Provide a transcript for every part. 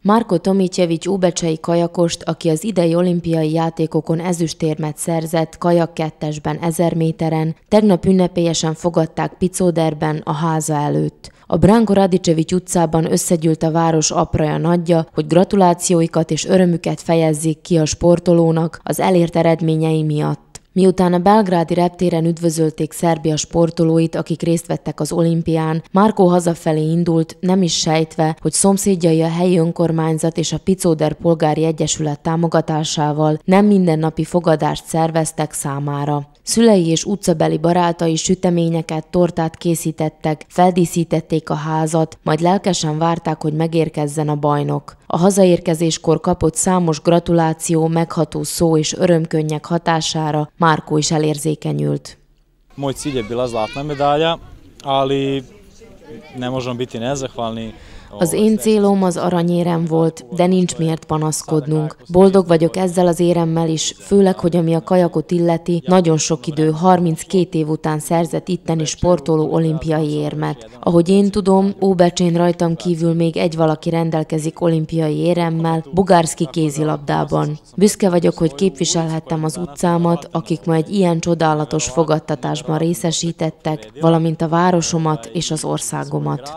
Marko Tomicevic óbecsei kajakost, aki az idei olimpiai játékokon ezüstérmet szerzett kajak 2-esben 1000 méteren, tegnap ünnepélyesen fogadták Picóderben a háza előtt. A Branko Radicevic utcában összegyűlt a város apraja nagyja, hogy gratulációikat és örömüket fejezzék ki a sportolónak az elért eredményei miatt. Miután a belgrádi reptéren üdvözölték Szerbia sportolóit, akik részt vettek az olimpián, Marko hazafelé indult, nem is sejtve, hogy szomszédjai a helyi önkormányzat és a Picóder Polgári Egyesület támogatásával nem mindennapi fogadást szerveztek számára. Szülei és utcabeli barátai süteményeket, tortát készítettek, feldíszítették a házat, majd lelkesen várták, hogy megérkezzen a bajnok. A hazaérkezéskor kapott számos gratuláció, megható szó és örömkönnyek hatására Marko is elérzékenyült. Moj cilj je bila zlatna medalja, ali ne možemo biti nezahvalni. Az én célom az aranyérem volt, de nincs miért panaszkodnunk. Boldog vagyok ezzel az éremmel is, főleg, hogy ami a kajakot illeti, nagyon sok idő, 32 év után szerzett itteni sportoló olimpiai érmet. Ahogy én tudom, Óbecsén rajtam kívül még egy valaki rendelkezik olimpiai éremmel, Bugárszki kézilabdában. Büszke vagyok, hogy képviselhettem az utcámat, akik ma egy ilyen csodálatos fogadtatásban részesítettek, valamint a városomat és az országomat.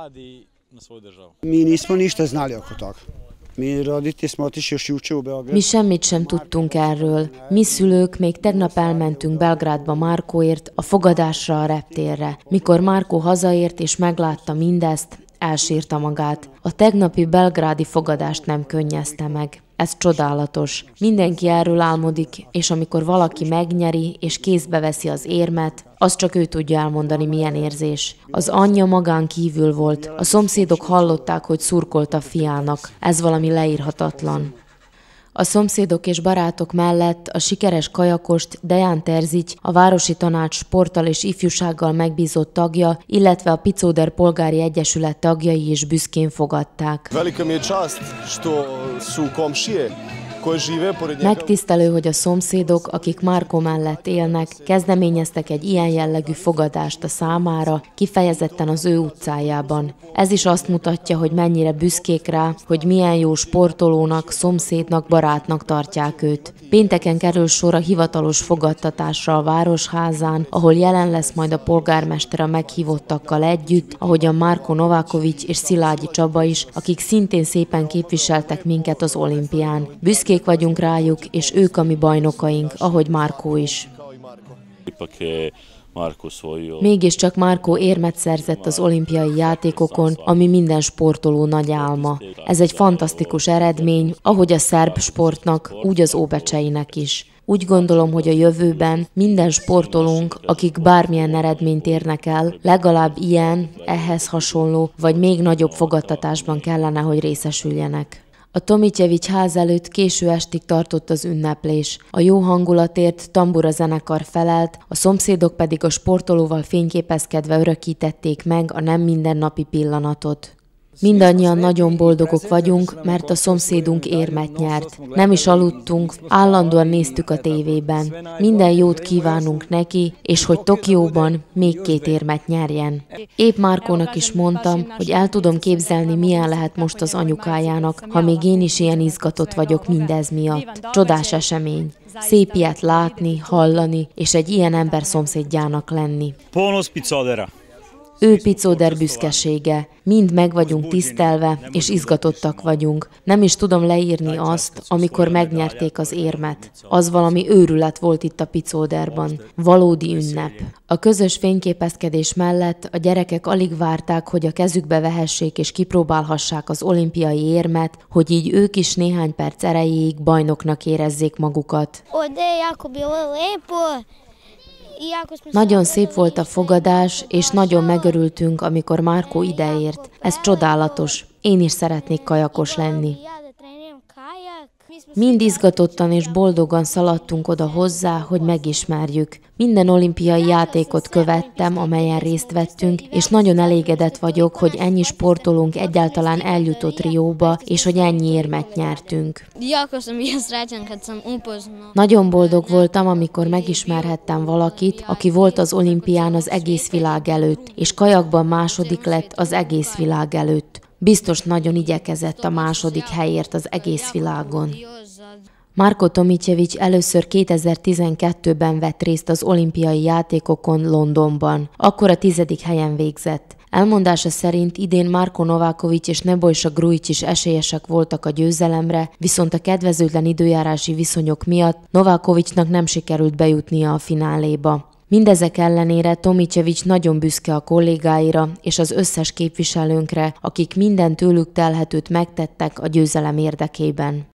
Mi nismo ništa znali oko toga. Mi roditelji smo otišli još juče u Beograd. Mi semmit sem tudtunk erről. Mi szülők még tegnap elmentünk Belgrádba Markoért, a fogadásra a reptérre. Mikor Marko hazaért és meglátta mindezt, elsírta magát. A tegnapi belgrádi fogadást nem könnyezte meg. Ez csodálatos. Mindenki erről álmodik, és amikor valaki megnyeri és kézbe veszi az érmet, azt csak ő tudja elmondani, milyen érzés. Az anyja magán kívül volt. A szomszédok hallották, hogy szurkolt a fiának. Ez valami leírhatatlan. A szomszédok és barátok mellett a sikeres kajakost Dejan Terzic, a Városi Tanács sporttal és ifjúsággal megbízott tagja, illetve a Picóder Polgári Egyesület tagjai is büszkén fogadták. Megtisztelő, hogy a szomszédok, akik Marko mellett élnek, kezdeményeztek egy ilyen jellegű fogadást a számára, kifejezetten az ő utcájában. Ez is azt mutatja, hogy mennyire büszkék rá, hogy milyen jó sportolónak, szomszédnak, barátnak tartják őt. Pénteken kerül sor a hivatalos fogadtatásra a Városházán, ahol jelen lesz majd a polgármester a meghívottakkal együtt, ahogyan Marko Novakovic és Szilágyi Csaba is, akik szintén szépen képviseltek minket az olimpián. Büszkék vagyunk rájuk, és ők a mi bajnokaink, ahogy Marko is. Mégiscsak Marko érmet szerzett az olimpiai játékokon, ami minden sportoló nagy álma. Ez egy fantasztikus eredmény, ahogy a szerb sportnak, úgy az óbecseinek is. Úgy gondolom, hogy a jövőben minden sportolónk, akik bármilyen eredményt érnek el, legalább ilyen, ehhez hasonló, vagy még nagyobb fogadtatásban kellene, hogy részesüljenek. A Tomicevic ház előtt késő estig tartott az ünneplés. A jó hangulatért tambura zenekar felelt, a szomszédok pedig a sportolóval fényképezkedve örökítették meg a nem mindennapi pillanatot. Mindannyian nagyon boldogok vagyunk, mert a szomszédunk érmet nyert. Nem is aludtunk, állandóan néztük a tévében. Minden jót kívánunk neki, és hogy Tokióban még 2 érmet nyerjen. Épp Markónak is mondtam, hogy el tudom képzelni, milyen lehet most az anyukájának, ha még én is ilyen izgatott vagyok mindez miatt. Csodás esemény. Szép ilyet látni, hallani, és egy ilyen ember szomszédjának lenni. Ponos Picódera. Ő Picóder büszkesége. Mind meg vagyunk tisztelve, és izgatottak vagyunk. Nem is tudom leírni azt, amikor megnyerték az érmet. Az valami őrület volt itt a Picóderban. Valódi ünnep. A közös fényképezkedés mellett a gyerekek alig várták, hogy a kezükbe vehessék és kipróbálhassák az olimpiai érmet, hogy így ők is néhány perc erejéig bajnoknak érezzék magukat. Nagyon szép volt a fogadás, és nagyon megörültünk, amikor Marko ideért. Ez csodálatos. Én is szeretnék kajakos lenni. Mind izgatottan és boldogan szaladtunk oda hozzá, hogy megismerjük. Minden olimpiai játékot követtem, amelyen részt vettünk, és nagyon elégedett vagyok, hogy ennyi sportolónk egyáltalán eljutott Rióba, és hogy ennyi érmet nyertünk. Nagyon boldog voltam, amikor megismerhettem valakit, aki volt az olimpián az egész világ előtt, és kajakban második lett az egész világ előtt. Biztos nagyon igyekezett a második helyért az egész világon. Marko Tomicevic először 2012-ben vett részt az olimpiai játékokon Londonban. Akkor a 10. helyen végzett. Elmondása szerint idén Marko Novakovic és Nebojsa Grujic is esélyesek voltak a győzelemre, viszont a kedvezőtlen időjárási viszonyok miatt Novakovicnak nem sikerült bejutnia a fináléba. Mindezek ellenére Tomicevic nagyon büszke a kollégáira és az összes képviselőnkre, akik minden tőlük telhetőt megtettek a győzelem érdekében.